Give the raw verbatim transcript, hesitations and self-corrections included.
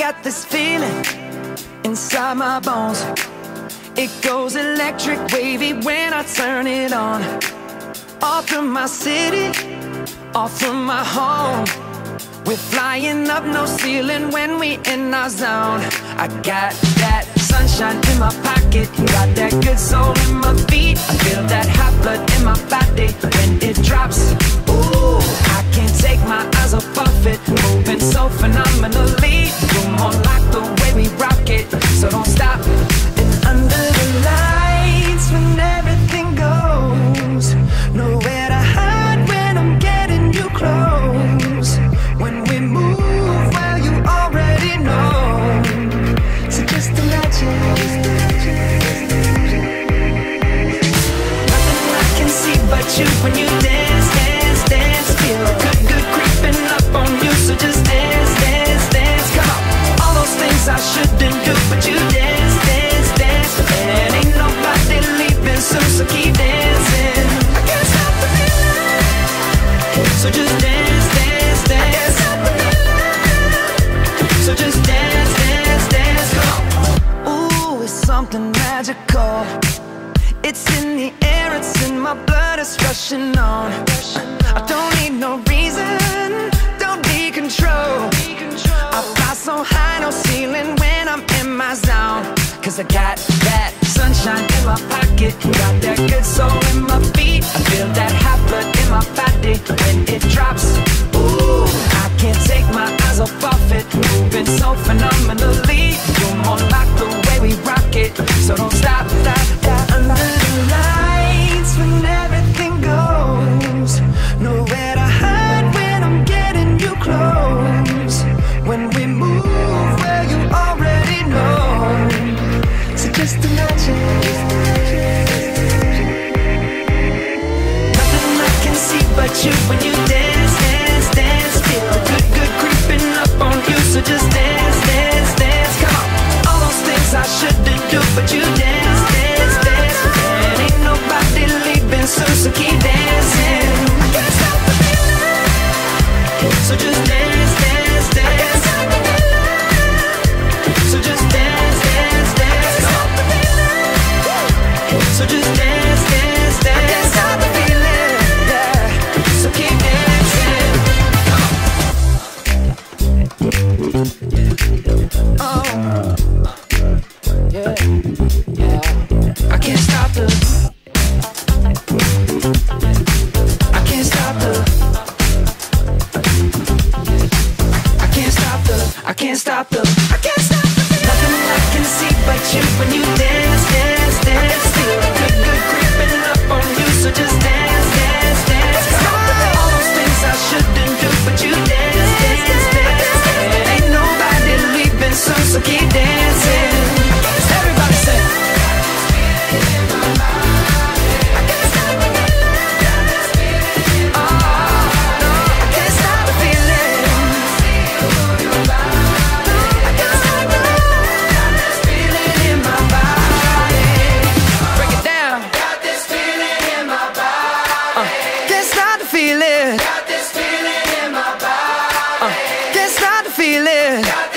got this feeling inside my bones. It goes electric wavy when I turn it on. All through my city, all through my home. We're flying up, no ceiling when we in our zone. I got that sunshine in my pocket, got that good soul in my feet. I feel that hot blood in my body when it drops. Ooh, I can't take my eyes off of it, moving so phenomenally. You're more like the way we rock it, so don't stop. And under the lights, when everything goes, nowhere to hide when I'm getting you close. When we move, well, you already know. So just imagine. Nothing I can see but you when you dance, dance, dance. Feel good, good creeping up on you. So just dance, dance, dance. Come on. All those things I shouldn't do, but you dance, dance, dance. And ain't nobody leaving soon, so keep dancing. I can't stop the feeling. So just dance, dance, dance. So just dance, dance, dance. Come on. Ooh, it's something magical. It's in the air, it's in my blood, it's rushing on. I don't need no reason, don't need control. I fly so high, no ceiling when I'm in my zone. Cause I got that sunshine in my pocket, got that good soul in my feet. I feel that hot blood in my body when it drops. Ooh, I can't take my eyes off of it, moving so phenomenally. You're more like the way we rock it, so don't stop, stop, stop. Under the lights when everything goes, nowhere to hide when I'm getting you close. When we move, well, you already know. So just imagine. Nothing I can see but you when you dance, dance, dance. Feel good, good creeping up on you. So just dance, dance, dance. Come on. All those things I shouldn't do, but you dance, dance, dance. And ain't nobody leaving soon, so keep dancing. I can't stop the feeling. So just dance, dance, dance. So just dance, dance, dance. So just dance, dance, dance. I can't stop the feeling, yeah. So keep dancing. Oh, yeah, yeah. I can't stop the. I can't stop the. I can't stop the. I can't stop the. I can't stop the. Nothing I can see but you when you dance, dance, dance. Feel good, good creeping up on you. So just dance, dance, dance. Come on. All those things I shouldn't do, but you dance, dance, dance. And ain't nobody leaving soon, so keep dancing. Everybody say. Feel it. Got this feeling in my body. Uh, can't stop to feel it.